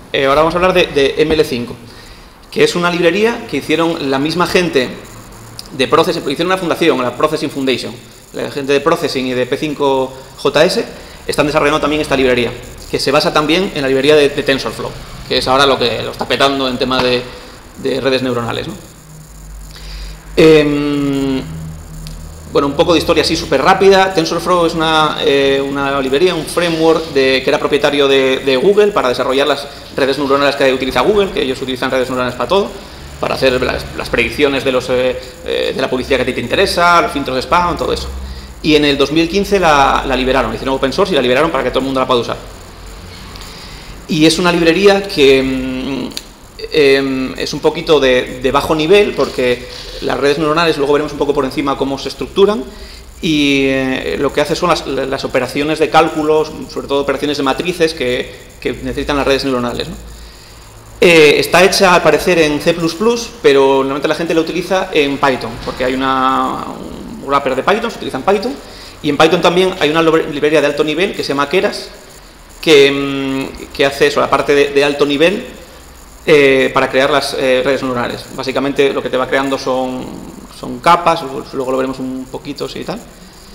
Ahora vamos a hablar de ML5, que es una librería que hicieron la misma gente de Processing, hicieron una fundación, la Processing Foundation. La gente de Processing y de P5JS están desarrollando también esta librería, que se basa también en la librería de TensorFlow, que es ahora lo que lo está petando en tema de redes neuronales, ¿no? Bueno, un poco de historia así súper rápida. TensorFlow es una librería, un framework que era propietario de Google para desarrollar las redes neuronales que utiliza Google, que ellos utilizan redes neuronales para todo, para hacer las predicciones de la publicidad que a ti te interesa, los filtros de spam, todo eso. Y en el 2015 la liberaron, hicieron open source y la liberaron para que todo el mundo la pueda usar. Y es una librería que es un poquito de bajo nivel, porque las redes neuronales, luego veremos un poco por encima cómo se estructuran, y lo que hace son las operaciones de cálculos, sobre todo operaciones de matrices que necesitan las redes neuronales, ¿no? Está hecha al parecer en C++, pero normalmente la gente la utiliza en Python, porque hay un wrapper de Python, se utiliza en Python, y en Python también hay una librería de alto nivel que se llama Keras, que hace eso, la parte de alto nivel para crear las redes neuronales. Básicamente lo que te va creando son capas, luego lo veremos un poquito y tal.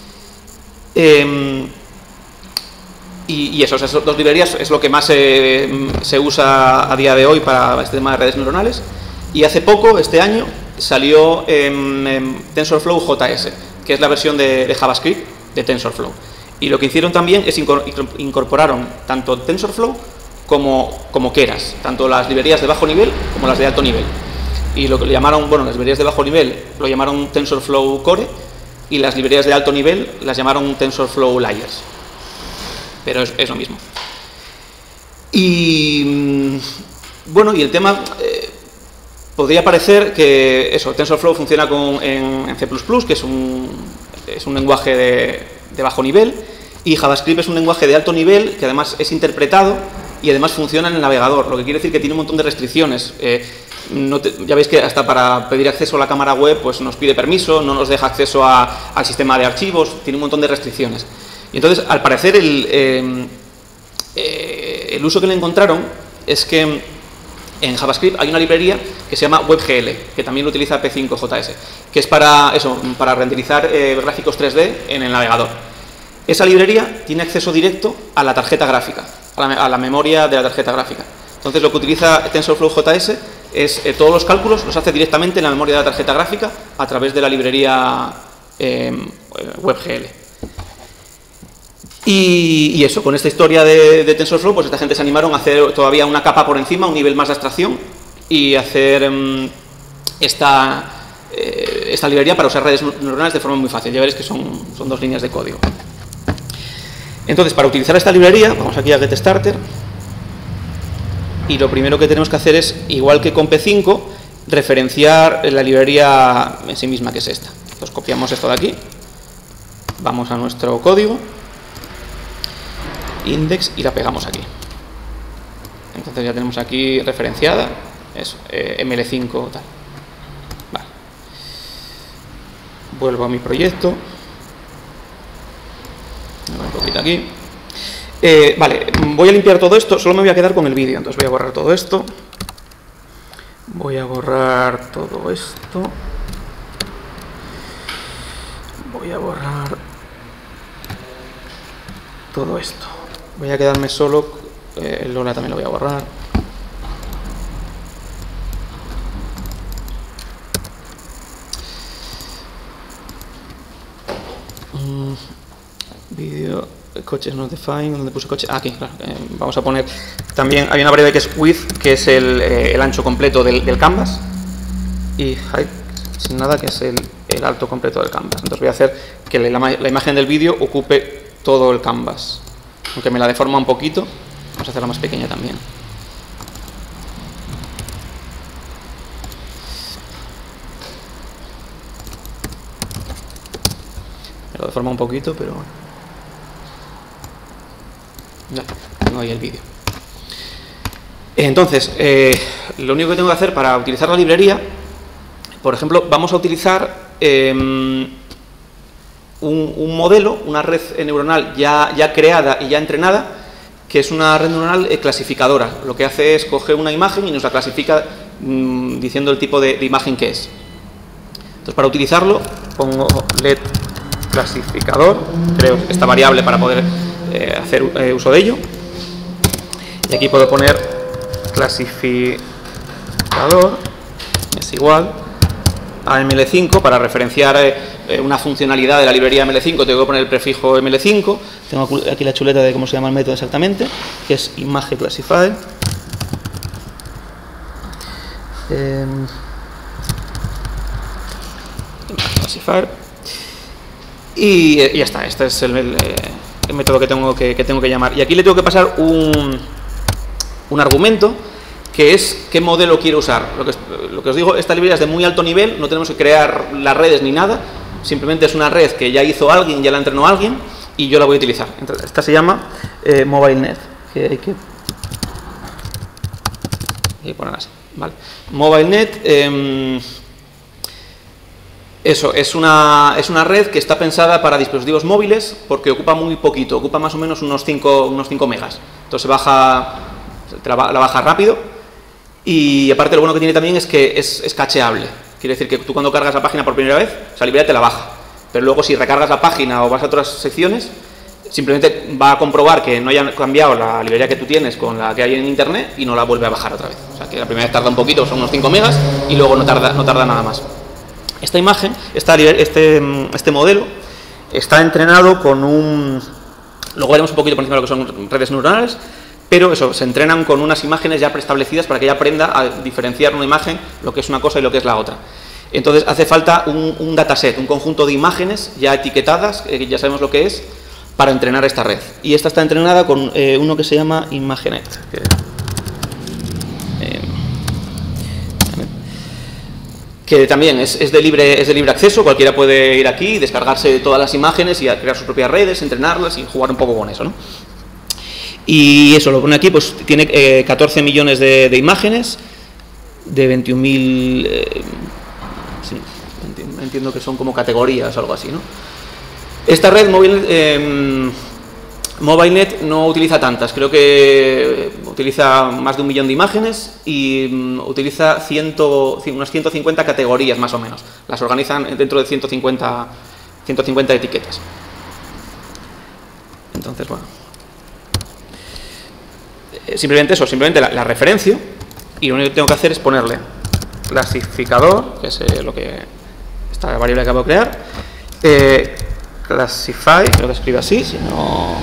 Y eso, esas dos librerías es lo que más se usa a día de hoy para este tema de redes neuronales. Y hace poco, este año, salió TensorFlow JS, que es la versión de JavaScript de TensorFlow. Y lo que hicieron también es incorporaron tanto TensorFlow como Keras, tanto las librerías de bajo nivel como las de alto nivel. Y lo que le llamaron, bueno, las librerías de bajo nivel lo llamaron TensorFlow Core, y las librerías de alto nivel las llamaron TensorFlow Layers. Pero es lo mismo. Y bueno, y el tema podría parecer que eso, TensorFlow funciona en C++, que es un lenguaje de bajo nivel, y JavaScript es un lenguaje de alto nivel que además es interpretado y además funciona en el navegador, lo que quiere decir que tiene un montón de restricciones. Ya veis que hasta para pedir acceso a la cámara web pues nos pide permiso, no nos deja acceso al sistema de archivos, tiene un montón de restricciones. Y entonces, al parecer, el uso que le encontraron es que en JavaScript hay una librería que se llama WebGL, que también lo utiliza P5JS, que es para renderizar gráficos 3D en el navegador. Esa librería tiene acceso directo a la tarjeta gráfica, a la memoria de la tarjeta gráfica. Entonces, lo que utiliza TensorFlow JS es todos los cálculos los hace directamente en la memoria de la tarjeta gráfica a través de la librería WebGL. Y eso, con esta historia de TensorFlow, pues esta gente se animaron a hacer todavía una capa por encima, un nivel más de abstracción, y hacer esta librería para usar redes neuronales de forma muy fácil. Ya veréis que son dos líneas de código. Entonces, para utilizar esta librería, vamos aquí a GetStarter, y lo primero que tenemos que hacer es, igual que con P5, referenciar la librería en sí misma, que es esta. Entonces, copiamos esto de aquí, vamos a nuestro código, index, y la pegamos aquí. Entonces ya tenemos aquí referenciada, eso, ML5 tal. Vale. Vuelvo a mi proyecto, un poquito aquí. Vale, voy a limpiar todo esto, solo me voy a quedar con el vídeo, entonces voy a borrar todo esto. Voy a borrar todo esto. Voy a borrar todo esto. Voy a quedarme solo, el Lola también lo voy a borrar. Vídeo, coches not defined, ¿dónde puse coche? Aquí, claro. Vamos a poner, también hay una variable que es width, que es el ancho completo del canvas, y height, sin nada, que es el alto completo del canvas. Entonces voy a hacer que la imagen del vídeo ocupe todo el canvas. Aunque me la deforma un poquito, vamos a hacerla más pequeña también. Me lo deforma un poquito, pero bueno. Ya, tengo ahí el vídeo. Entonces, lo único que tengo que hacer para utilizar la librería, por ejemplo, vamos a utilizar un modelo, una red neuronal ya creada y ya entrenada, que es una red neuronal clasificadora. Lo que hace es coger una imagen y nos la clasifica diciendo el tipo de imagen que es. Entonces, para utilizarlo, pongo let clasificador, creo esta variable para poder hacer uso de ello. Y aquí puedo poner clasificador es igual a ML5 para referenciar una funcionalidad de la librería ML5. Tengo que poner el prefijo ML5. Tengo aquí la chuleta de cómo se llama el método exactamente, que es ImageClassify. ImageClassify. Y ya está. Este es el método que tengo que llamar. Y aquí le tengo que pasar un argumento, que es qué modelo quiero usar. Lo que os digo, esta librería es de muy alto nivel, no tenemos que crear las redes ni nada, simplemente es una red que ya hizo alguien, ya la entrenó alguien, y yo la voy a utilizar. Entonces, esta se llama MobileNet, que hay que poner así, ¿vale? MobileNet, eso, es una red que está pensada para dispositivos móviles, porque ocupa muy poquito, ocupa más o menos unos 5 megas. Entonces la baja rápido, y aparte lo bueno que tiene también es que es cacheable. Quiere decir que tú cuando cargas la página por primera vez, esa librería te la baja, pero luego si recargas la página o vas a otras secciones, simplemente va a comprobar que no hayan cambiado la librería que tú tienes con la que hay en internet y no la vuelve a bajar otra vez. O sea que la primera vez tarda un poquito, son unos 5 megas, y luego no tarda nada más. Esta imagen, este modelo, está entrenado con un... Luego veremos un poquito por encima de lo que son redes neuronales, pero eso, se entrenan con unas imágenes ya preestablecidas para que ella aprenda a diferenciar una imagen, lo que es una cosa y lo que es la otra. Entonces hace falta un dataset, un conjunto de imágenes ya etiquetadas, que ya sabemos lo que es, para entrenar esta red. Y esta está entrenada con uno que se llama ImageNet. Que también es de libre acceso, cualquiera puede ir aquí, descargarse todas las imágenes y crear sus propias redes, entrenarlas y jugar un poco con eso, ¿no? Y eso, lo pone aquí, pues tiene 14 millones de imágenes, de 21.000, sí, entiendo que son como categorías o algo así, ¿no? Esta red MobileNet no utiliza tantas, creo que utiliza más de 1 millón de imágenes y utiliza unas 150 categorías más o menos. Las organizan dentro de 150 etiquetas. Entonces, bueno. Simplemente eso, la referencio, y lo único que tengo que hacer es ponerle clasificador, que es esta variable que acabo de crear, classify, creo que escribe así, si no...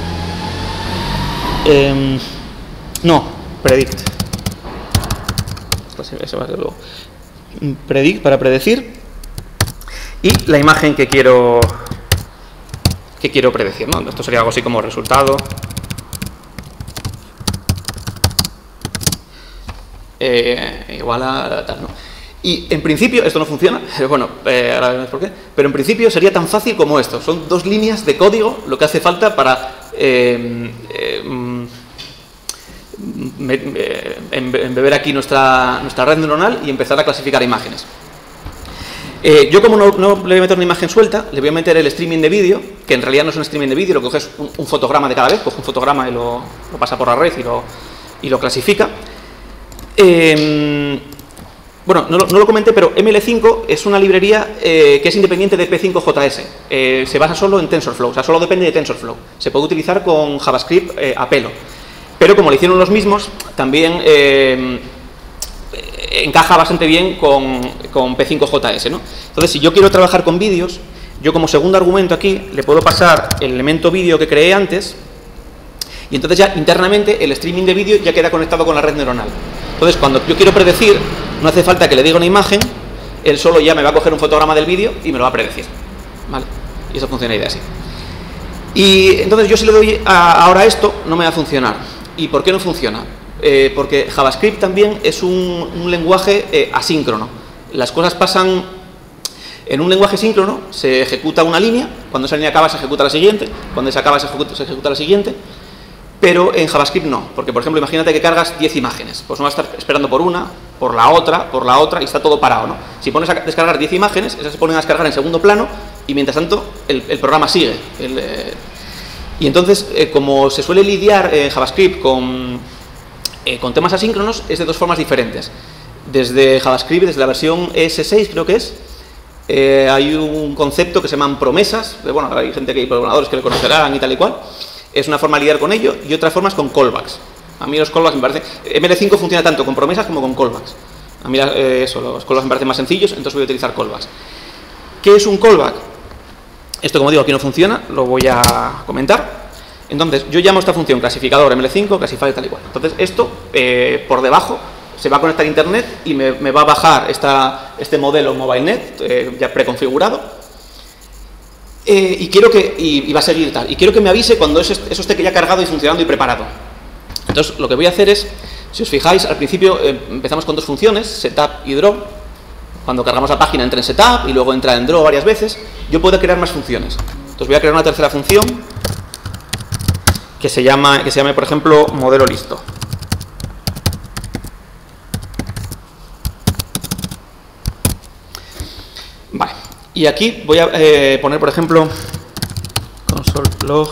no, predict. Eso va a ser luego. Predict, para predecir, y la imagen que quiero predecir, ¿no? Esto sería algo así como resultado. Igual a tal, ¿no? Y en principio, esto no funciona, pero bueno, ahora veremos por qué, pero en principio sería tan fácil como esto. Son 2 líneas de código lo que hace falta para embeber aquí nuestra red neuronal y empezar a clasificar imágenes. Yo, como no le voy a meter una imagen suelta, le voy a meter el streaming de vídeo, que en realidad no es un streaming de vídeo, lo que coge es un fotograma de cada vez, coge un fotograma y lo pasa por la red y lo clasifica. Bueno, no lo comenté, pero ML5 es una librería que es independiente de P5JS. Se basa solo en TensorFlow, o sea, solo depende de TensorFlow. Se puede utilizar con JavaScript a pelo. Pero como lo hicieron los mismos, también encaja bastante bien con P5JS, ¿no? Entonces, si yo quiero trabajar con vídeos, yo como segundo argumento aquí le puedo pasar el elemento vídeo que creé antes, y entonces ya internamente el streaming de vídeo ya queda conectado con la red neuronal. Entonces, cuando yo quiero predecir, no hace falta que le diga una imagen, él solo ya me va a coger un fotograma del vídeo y me lo va a predecir, ¿vale? Y eso funcionaría así. Y entonces yo, si le doy ahora esto, no me va a funcionar. ¿Y por qué no funciona? Porque JavaScript también es un lenguaje asíncrono. Las cosas pasan en un lenguaje síncrono, se ejecuta una línea, cuando esa línea acaba se ejecuta la siguiente, cuando esa acaba se ejecuta la siguiente. Pero en JavaScript no, porque por ejemplo imagínate que cargas 10 imágenes, pues no vas a estar esperando por una, por la otra, y está todo parado, ¿no? Si pones a descargar 10 imágenes, esas se ponen a descargar en segundo plano y mientras tanto el programa sigue. Y entonces, como se suele lidiar en JavaScript con temas asíncronos, es de dos formas diferentes. Desde JavaScript, desde la versión ES6 creo que es, hay un concepto que se llaman promesas. Bueno, hay gente que hay programadores que le conocerán y tal y cual. Es una forma de lidiar con ello, y otra forma es con callbacks. A mí los callbacks me parecen... ML5 funciona tanto con promesas como con callbacks. A mí los callbacks me parecen más sencillos, entonces voy a utilizar callbacks. ¿Qué es un callback? Esto, como digo, aquí no funciona, lo voy a comentar. Entonces, yo llamo a esta función clasificador ML5, classifier tal y cual. Entonces, esto, por debajo, se va a conectar a internet y me va a bajar este modelo MobileNet ya preconfigurado. Y quiero que... Y va a seguir tal. Y quiero que me avise cuando eso esté ya cargado y funcionando y preparado. Entonces, lo que voy a hacer es, si os fijáis, al principio empezamos con dos funciones, setup y draw. Cuando cargamos la página entra en setup y luego entra en draw varias veces. Yo puedo crear más funciones. Entonces voy a crear una tercera función que se llame, por ejemplo, modelo listo. Vale. Y aquí voy a poner, por ejemplo, console log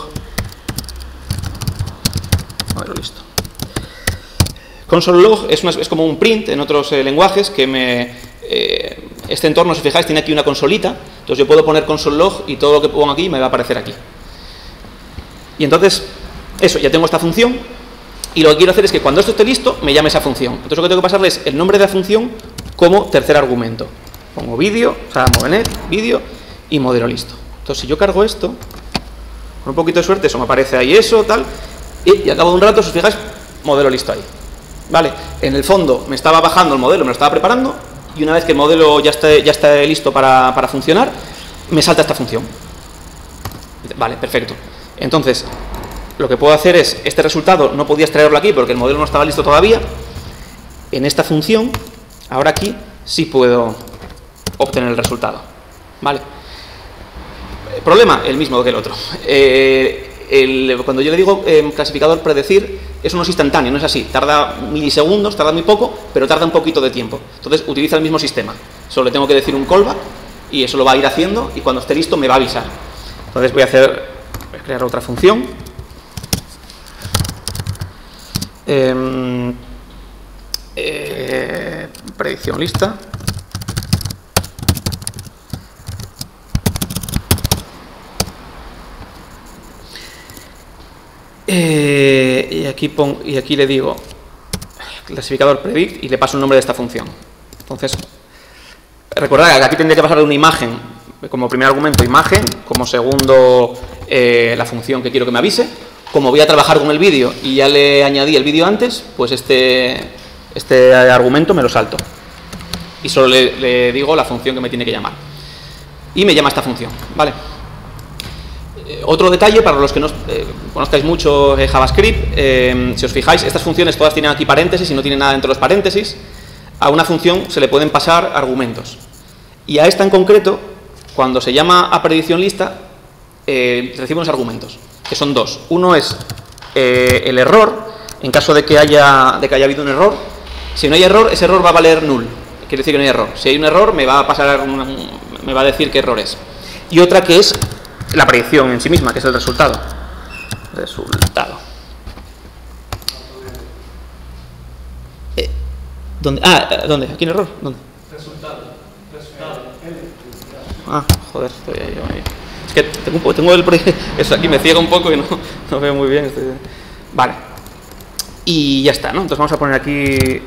modelo listo. Console log es como un print en otros lenguajes que este entorno, si fijáis, tiene aquí una consolita. Entonces yo puedo poner console log y todo lo que pongo aquí me va a aparecer aquí. Y entonces, eso, ya tengo esta función. Y lo que quiero hacer es que cuando esto esté listo, me llame esa función. Entonces lo que tengo que pasarle es el nombre de la función como tercer argumento. Pongo vídeo, o sea, MobileNet, vídeo y modelo listo. Entonces si yo cargo esto, con un poquito de suerte, eso me aparece ahí eso, tal. Y al cabo de un rato, si os fijáis, modelo listo ahí. Vale, en el fondo me estaba bajando el modelo, me lo estaba preparando. Y una vez que el modelo ya está listo para funcionar, me salta esta función. Vale, perfecto. Entonces, lo que puedo hacer es, este resultado no podía extraerlo aquí porque el modelo no estaba listo todavía. En esta función, ahora aquí, sí puedo obtener el resultado. Vale. El problema, el mismo que el otro. Cuando yo le digo clasificador predecir, eso no es instantáneo, no es así. Tarda milisegundos, tarda muy poco, pero tarda un poquito de tiempo. Entonces utiliza el mismo sistema. Solo le tengo que decir un callback y eso lo va a ir haciendo y cuando esté listo me va a avisar. Entonces voy a crear otra función. Predicción lista. Y aquí le digo clasificador predict y le paso el nombre de esta función. Entonces, recordad que aquí tendría que pasar una imagen como primer argumento, imagen, como segundo la función que quiero que me avise. Como voy a trabajar con el vídeo y ya le añadí el vídeo antes, pues este argumento me lo salto. Y solo le digo la función que me tiene que llamar. Y me llama esta función, ¿vale? Otro detalle, para los que no conozcáis mucho JavaScript, si os fijáis, estas funciones todas tienen aquí paréntesis y no tienen nada dentro de los paréntesis. A una función se le pueden pasar argumentos. Y a esta en concreto, cuando se llama a predicción lista, recibe unos argumentos, que son dos. Uno es el error, en caso de que haya habido un error. Si no hay error, ese error va a valer null. Quiere decir que no hay error. Si hay un error, me va a decir qué error es. Y otra que es la predicción en sí misma, que es el resultado. ¿Dónde? ¿Dónde? ¿Aquí en error? ¿Dónde? Resultado. Joder, estoy ahí. Es que tengo eso aquí me ciega un poco y no veo muy bien. Vale. Y ya está, ¿no? Entonces vamos a poner aquí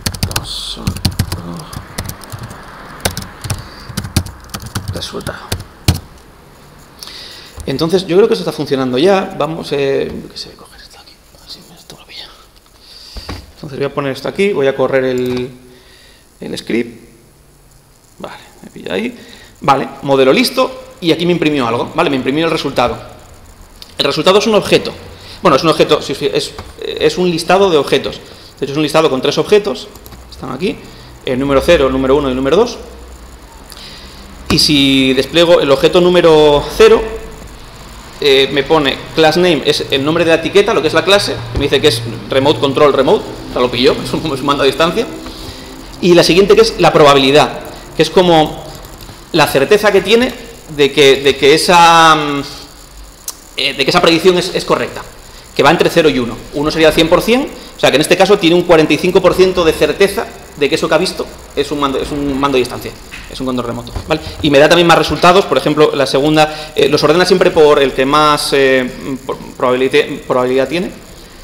resultado. Entonces, yo creo que eso está funcionando ya. Vamos, ¿qué se ve? Coger esto aquí. A ver si esto me lo pilla. Entonces voy a poner esto aquí, voy a correr el script. Vale, me pilla ahí. Vale, modelo listo. Y aquí me imprimió algo, ¿vale? Me imprimió el resultado. El resultado es un objeto. Bueno, es un objeto, es un listado de objetos. De hecho, es un listado con 3 objetos. Están aquí. El número 0, el número 1 y el número 2. Y si despliego el objeto número 0, me pone class name, es el nombre de la etiqueta, lo que es la clase, que me dice que es remote control remote, o sea, lo pilló, es un mando a distancia. Y la siguiente, que es la probabilidad, que es como la certeza que tiene de que de que esa predicción es correcta, que va entre 0 y 1. 1 sería el 100%, o sea que en este caso tiene un 45% de certeza de que eso que ha visto es un mando de distancia, es un control remoto, ¿vale? Y me da también más resultados. Por ejemplo, la segunda, los ordena siempre por el que más probabilidad tiene.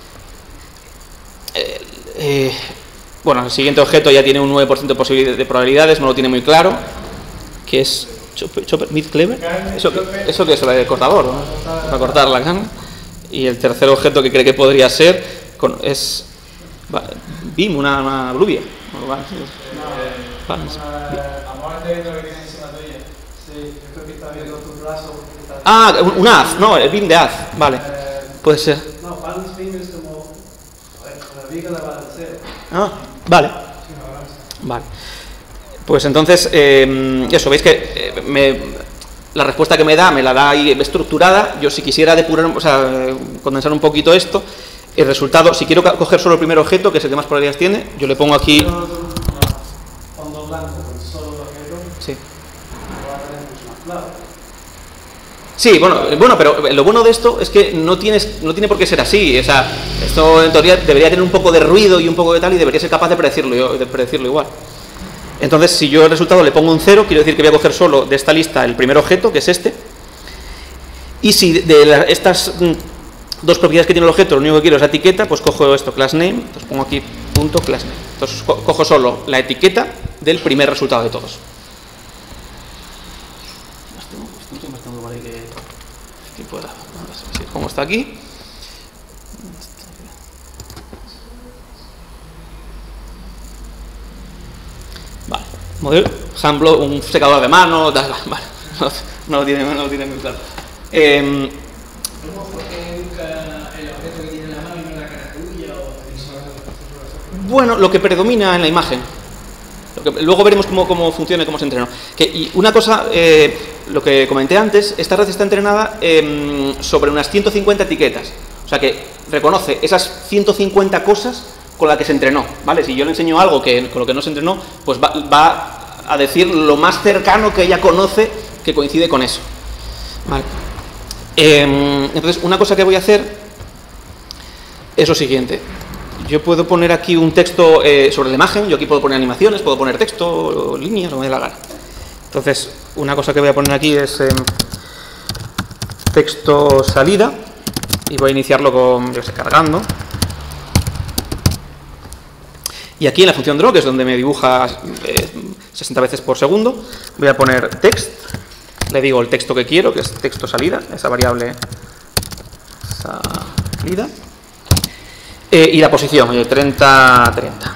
Bueno, el siguiente objeto ya tiene un 9% de probabilidades, no lo tiene muy claro, que es Chopper Mid Clever. ¿Eso que es el cortador, ¿no? Para cortar la carne. Y el tercer objeto que cree que podría ser es BIM, una bluvia. Ah, un haz, no, el BIM de haz, vale. Puede ser. No, balance beam es como la viga de balanceo. Ah, vale. Vale. Pues entonces, eso, veis que la respuesta que me la da ahí estructurada. Yo si quisiera depurar, o sea, condensar un poquito esto, el resultado, si quiero coger solo el primer objeto, que es el que más probabilidades tiene, yo le pongo aquí... Fondo blanco con solo el objeto. Sí. Va a tener mucho más claro. Sí, bueno, pero lo bueno de esto es que no tiene por qué ser así. O sea, esto en teoría debería tener un poco de ruido y un poco de tal, y debería ser capaz de predecirlo igual. Entonces, si yo el resultado le pongo un 0, quiero decir que voy a coger solo de esta lista el primer objeto, que es este. Y si de estas dos propiedades que tiene el objeto, lo único que quiero es la etiqueta, pues cojo esto, class name, entonces pongo aquí punto class name. Entonces cojo solo la etiqueta del primer resultado de todos. Como está aquí. Vale. Modelo, ejemplo, un secador de mano, tal, vale. No lo tiene muy claro. Bueno, lo que predomina en la imagen. Luego veremos cómo funciona y cómo se entrenó. Y una cosa, lo que comenté antes, esta red está entrenada sobre unas 150 etiquetas. O sea que reconoce esas 150 cosas con las que se entrenó, ¿vale? Si yo le enseño algo con lo que no se entrenó, pues va a decir lo más cercano que ella conoce que coincide con eso. Vale. Entonces, una cosa que voy a hacer es lo siguiente. Yo puedo poner aquí un texto sobre la imagen. Yo aquí puedo poner animaciones, puedo poner texto, líneas, lo que me dé la gana. Entonces, una cosa que voy a poner aquí es texto salida, y voy a iniciarlo con, yo sé, cargando. Y aquí en la función draw, que es donde me dibuja 60 veces por segundo, voy a poner text. Le digo el texto que quiero, que es texto salida, esa variable salida. Y la posición, 30, 30.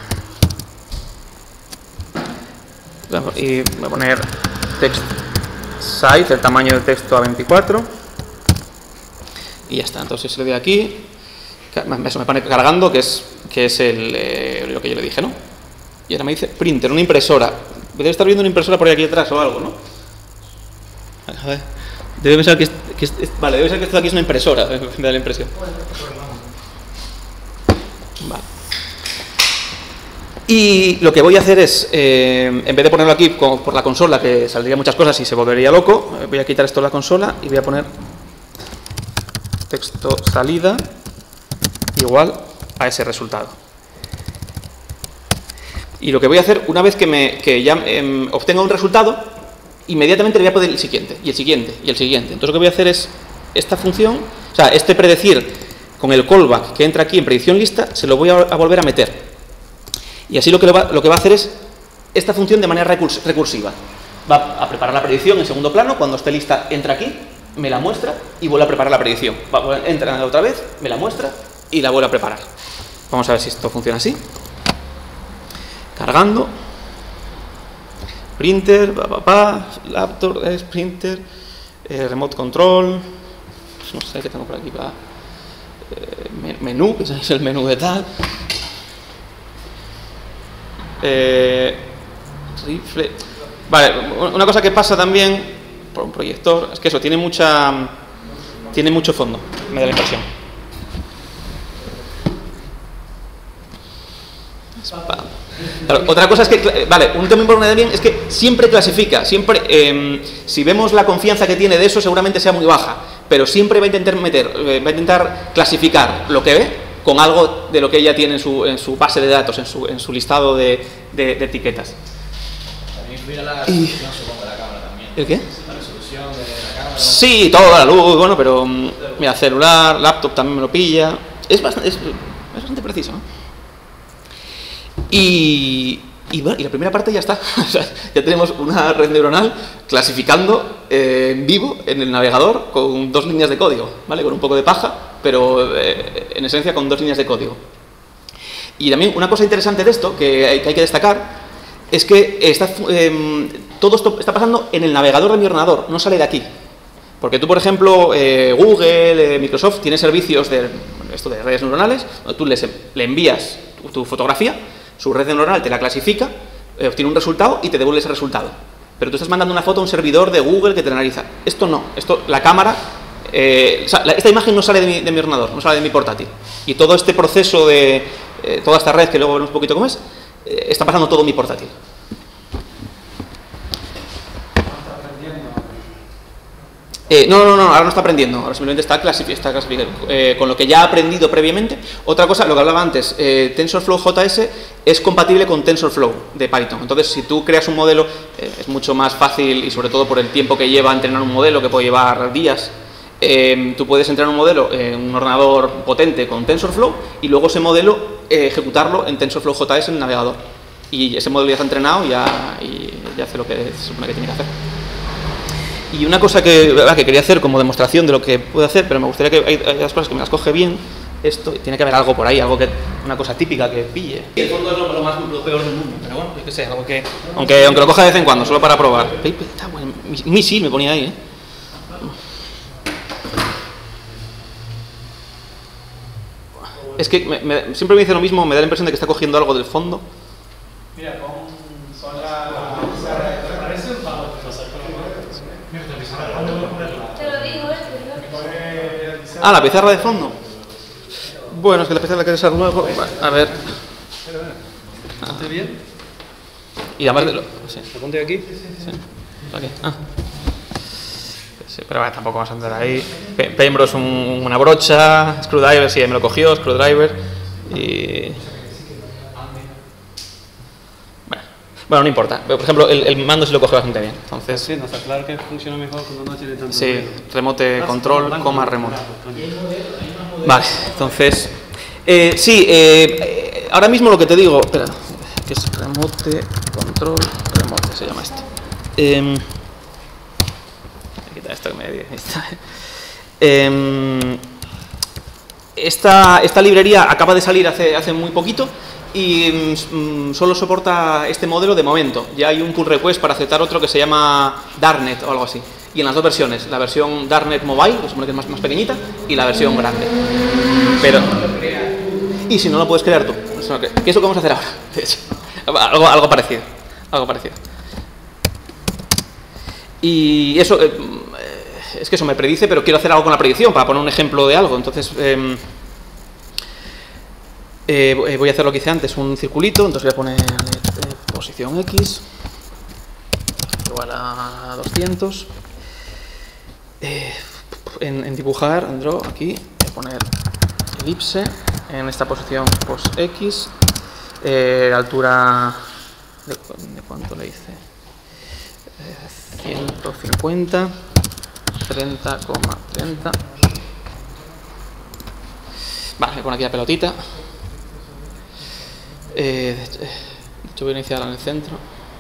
Y voy a poner text size, el tamaño del texto a 24. Y ya está. Entonces le doy aquí. Eso me pone cargando, que es lo que yo le dije, ¿no? Y ahora me dice printer, una impresora. Debe estar viendo una impresora por aquí atrás o algo, ¿no? A ver. Debe pensar que vale, debe ser que esto de aquí es una impresora, me da la impresión. Vale. Y lo que voy a hacer es, en vez de ponerlo aquí por la consola, que saldría muchas cosas y se volvería loco, voy a quitar esto de la consola y voy a poner texto salida igual a ese resultado. Y lo que voy a hacer, una vez que ya obtenga un resultado, inmediatamente le voy a poner el siguiente, y el siguiente, y el siguiente. Entonces lo que voy a hacer es esta función, o sea, predecir con el callback que entra aquí en predicción lista, se lo voy a volver a meter. Y así lo que va a hacer es esta función de manera recursiva. Va a preparar la predicción en segundo plano, cuando esté lista entra aquí, me la muestra y vuelve a preparar la predicción. Entra otra vez, me la muestra y la vuelve a preparar. Vamos a ver si esto funciona así. Cargando. Printer, laptop, printer, remote control, no sé qué tengo por aquí, menú, que es el menú de tal, rifle. Vale, una cosa que pasa también por un proyector es que eso tiene mucho fondo, me da la impresión. Claro, otra cosa es que, vale, un tema importante también es que siempre clasifica, si vemos la confianza que tiene de eso, seguramente sea muy baja, pero siempre va a intentar clasificar lo que ve con algo de lo que ella tiene en su base de datos, en su listado de etiquetas. También influye la resolución, supongo, de la cámara también. ¿El qué? La resolución de la cámara. Sí, toda la luz, bueno, pero mira, celular, laptop también me lo pilla. Es bastante preciso, ¿no? Y bueno, y la primera parte ya está. O sea, ya tenemos una red neuronal clasificando en vivo en el navegador con 2 líneas de código, ¿vale? Con un poco de paja, pero en esencia con 2 líneas de código. Y también una cosa interesante de esto que hay que destacar es que todo esto está pasando en el navegador de mi ordenador, no sale de aquí. Porque tú, por ejemplo, Google, Microsoft, tiene servicios de redes neuronales, donde tú le envías tu fotografía, su red neuronal te la clasifica, obtiene un resultado y te devuelve ese resultado. Pero tú estás mandando una foto a un servidor de Google que te la analiza. Esto no, la cámara, esta imagen no sale de mi ordenador, no sale de mi portátil. Y todo este proceso de toda esta red, que luego veremos un poquito cómo es, está pasando todo en mi portátil. No, ahora no está aprendiendo, ahora simplemente está clasificando con lo que ya ha aprendido previamente. Otra cosa, lo que hablaba antes, TensorFlow JS es compatible con TensorFlow de Python. Entonces, si tú creas un modelo, es mucho más fácil, y sobre todo por el tiempo que lleva entrenar un modelo, que puede llevar días, tú puedes entrenar un modelo en un ordenador potente con TensorFlow y luego ese modelo ejecutarlo en TensorFlow JS en el navegador. Y ese modelo ya está entrenado y ya hace lo que se supone que tiene que hacer. Y una cosa que quería hacer como demostración de lo que puedo hacer, pero me gustaría que hay las cosas que me las coge bien, esto, tiene que haber algo por ahí, una cosa típica que pille. El fondo es lo peor del mundo, pero bueno, yo qué sé, algo que, aunque lo coja de vez en cuando, solo para probar. Está bueno, misil me ponía ahí, Es que siempre me dice lo mismo, me da la impresión de que está cogiendo algo del fondo. Mira, Ah, la pizarra de fondo. Bueno, es que la pizarra la quieres usar luego. A ver. ¿Está bien? Y además de lo. Sí. ¿Lo ponte aquí? Sí. Aquí. Sí, pero bueno, tampoco vamos a andar ahí. Pembros, una brocha. Screwdriver, sí, me lo cogió. Screwdriver. Y. Bueno, no importa. Por ejemplo, el mando sí lo coge bastante bien. Entonces, Sí, no está claro que funciona mejor cuando no tiene tanto. sí, remote control, coma remote. Vale, entonces. Ahora mismo lo que te digo. Espera, que es remote control remote, se llama esto. Voy a quitar esto que me esta librería acaba de salir hace muy poquito. Y solo soporta este modelo de momento. Ya hay un pull request para aceptar otro que se llama Darknet o algo así. Y en las dos versiones, la versión Darknet Mobile, que supone que es más pequeñita, y la versión grande. Pero, y si no lo puedes crear tú, ¿qué es lo que vamos a hacer ahora? De hecho, algo parecido. Y eso, es que eso me predice, pero quiero hacer algo con la predicción, para poner un ejemplo de algo. Entonces, voy a hacer lo que hice antes, un circulito, entonces voy a poner posición X igual a 200. En dibujar, en draw, aquí voy a poner elipse, en esta posición pues X, altura de cuánto le hice, 150, 30,30. Vale, me pongo aquí la pelotita. De hecho voy a iniciar en el centro.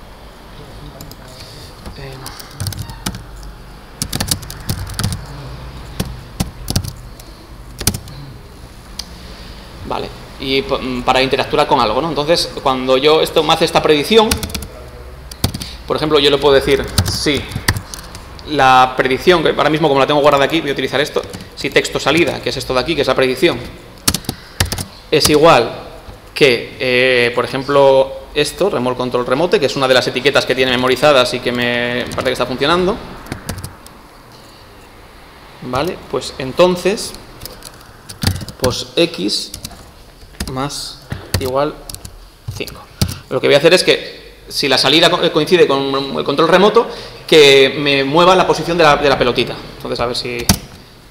Vale, y para interactuar con algo, ¿no? Entonces, cuando esto me hace esta predicción, por ejemplo, yo le puedo decir, sí, la predicción, que ahora mismo como la tengo guardada aquí, voy a utilizar esto, si texto salida, que es esto de aquí, que es la predicción, es igual que, por ejemplo, esto, Remote Control Remote, que es una de las etiquetas que tiene memorizadas y que me parece que está funcionando. Vale, pues entonces, pues X más igual 5. Lo que voy a hacer es que, si la salida coincide con el control remoto, que me mueva la posición de la pelotita. Entonces, a ver si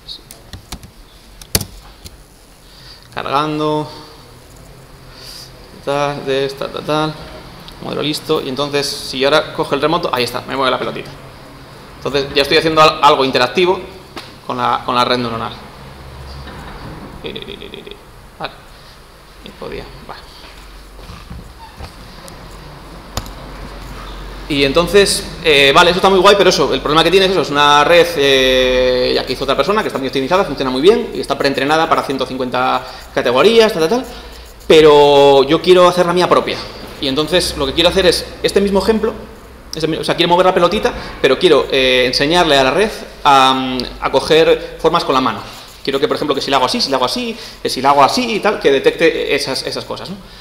cargando, tal, modelo listo, y entonces si ahora coge el remoto, ahí está, me mueve la pelotita. Entonces ya estoy haciendo algo interactivo con la red neuronal. Vale, y podía, vale. Y entonces, vale, eso está muy guay, pero eso, el problema que tiene es eso, es una red ya que hizo otra persona, que está muy optimizada, funciona muy bien, y está preentrenada para 150 categorías, tal, pero yo quiero hacer la mía propia. Y entonces lo que quiero hacer es este mismo ejemplo, o sea, quiero mover la pelotita, pero quiero enseñarle a la red a coger formas con la mano. Quiero que, por ejemplo, que si la hago así, que si la hago así y tal, que detecte esas cosas, ¿no?